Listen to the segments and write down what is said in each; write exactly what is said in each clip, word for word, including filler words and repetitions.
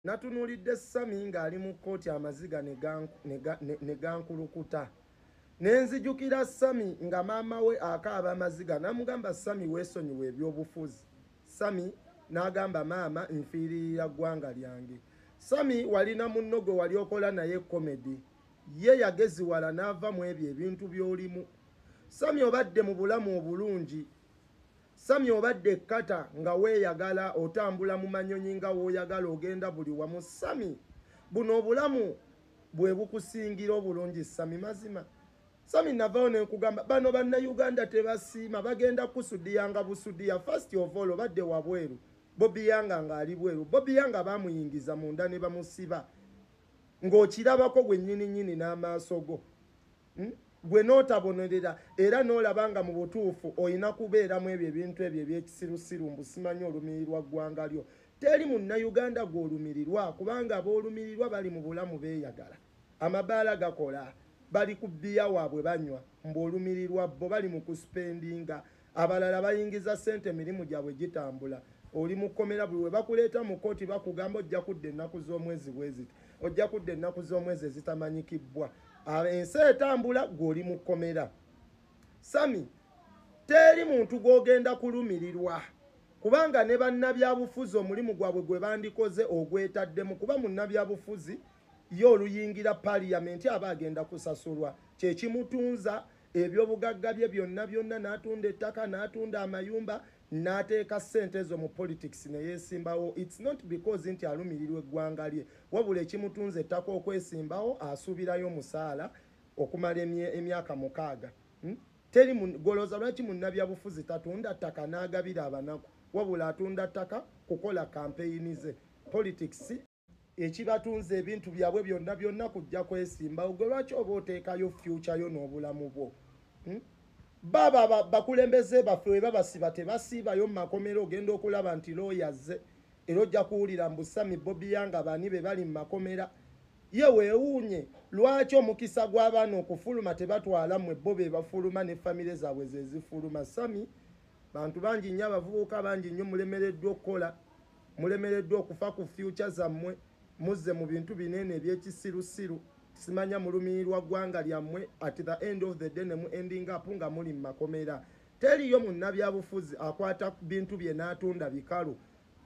Natunulidde Sami ng'ali mu kkooti amaziga ne gankulukuta. Ne nzijukira Sami nga maama we akaaba amaziga n'amugamba Sami weesonyiwe ebyobufuzi. Sami n'agamba maama nfiiririra ggwanga lyange. Sami walina munno gwe wali okola naye komedi. Ye yageziwala n'ava mu ebyo ebintu by'olimu. Sami obadde mu bulamu obulungi. Sami obadde kata nga weeyagala otambula mu manyonyi nga w'oyagala ogenda buli wamu. Sami buno obulamu bwe bukusingira obulungi Sami mazima. Sami navaawo ne nkugamba bano bannayuganda tebasiima bagenda kusudiyanga busudiya. First of all obadde wabweru Bobby Yanga ng'ali bweru. Bobby Yanga baamuyingiza munda ne bamusiba ng'okirabako gwe nnyini nnyini n'amaaso go. Hmm? Gwe n'otabonerera era n'olabanga mu butuufu olina kubeeramu ebyo ebintu ebyo ebyekisirusiru mbu simanyi olumirirwa ggwanga lyo. Teri munnayuganda gw'olumirirwa kubanga aboolumirirwa bali mu bulamu beeyagala. Amabaala gakola bali ku bbiya waabwe banywa mbu olumirirwa bo bali mu kuspendinga. Abalala bayingiza ssente emirimu gyabwe gitambula. Oli mu kkomera buli we bakuleeta mu kkooti bakugamba ojja kudda ennaku z'omwezi bweziti. Ojja kudda ennaku z'omwezi ezitamanyikibbwa. Ensi etambula gw'oli mu kkomera. Sami teri muntu gw'ogenda kulumirirwa kubanga ne bannabyabufuzi omulimu gwabwe gwe bandikoze ogwetaddemu kuba munnabyabufuzi ye oluyingira paliyamenti aba agenda kusasulwa. Kye kimutunza ebyobugagga bye byonna byonna n'atunda ettaka n'atunda amayumba n'ateeka ssente ezo mu politics ne yeesimbawo. It's not because nti alumirirwa eggwanga lye wabula ekimutunza ettaka okwesimbawo asuubirayo musaala okumala emyaka mukaaga. Hmm? Teri golooza lwaki munnabyabufuzi tatunda ttaka n'agabira abanaku wabula atunda ttaka kukola kampeyini ze. Politics ekibatunza ebintu byabwe byonna byonna kujja kwesimbawo. Gwe lwaki oba oteekayo future yo n'obulamu bwo? Hmm? Baba bakulembeze baffe we babasiba tebasiibayo mu makomero ogenda okulaba nti looya azze era ojja kuwulira mbu Sami Bobby Yanga bani be bali mu makomera. Ye weewuunye lwaki omukisa gw'abaana okufuluma tebatwala mmwe bo be bafuluma ne famire zaabwe ze zifuluma. Sami bantu bangi nnyo abavubuka bangi nnyo mulemereddwa okukola mulemereddwa okufa ku future zammwe muzze mu bintu binene ebyekisirusiru. Simanya mulumirirwa ggwanga lyammwe at the end of the day ne mu ending up nga muli mu makomera. Teriyo munnabyabufuzi akwata bintu bye n'atunda bikalu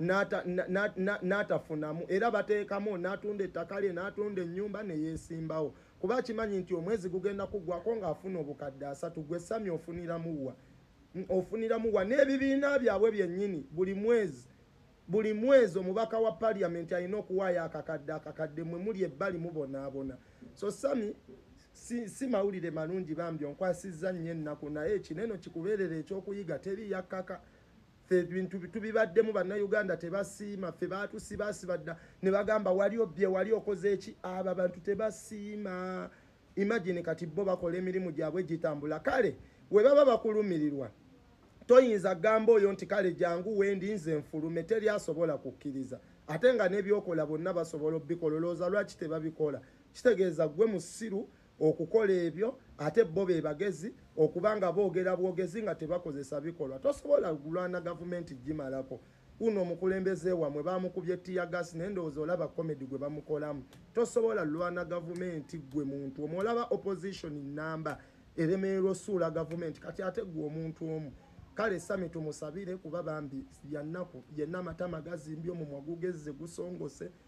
n'atafunamu era bateekamu n'atunda ettaka lye n'atunda ennyumba ne yeesimbawo kuba kimanyi nti omwezi gugenda kuggwako ng'afuna obukadde asatu. Gwe Sami ofuniramuwa ofuniramuwa n'ebibiina byabwe byennyini buli mwezi buli mwezi omubaka wa parliament alina okuwaayo akakadde akakadde mwe muli ebbali mubonaabona. So Sami si, si mawulire malungi bambi onkwasizza nnyo ennaku naye ekineno kikubeerera ekyokuyiga teri yakkaka. Ffe bintu tubibaddemu bannayuganda tebasiima ffe baatusibaasiba dda ne bagamba wali obbye wali okoze eki. Abo abantu tebasiima. Imagine kati bo bakola emirimu gyabwe gitambula. Kale we baba bakulumirirwa toyinza gamba oyo nti kale jangu wendi nze nfulume teri asobola kukkiriza ate nga n'ebyokola bonna basobola obikololooza lwaki tebabikola. Kitegeeza gwe musiru okukola ebyo ate bo be bagezi okubanga boogera bwogezi nga tebakozesa bikolwa. Tosobola kulwana gavumenti gimalako. Uno omukulembeze wamwe bamukubye tiyagasi naye ndowooza olaba komedi gwe bamukolamu. Tosobola lwana gavumenti gwe muntu omulaba opposition namba eremererwa osuula gavumenti kati ate gwe omuntu omu. Kale Sami tumusabire kuba bambi yannaku yenna amatama gazimbye omumwa gugezze gusongose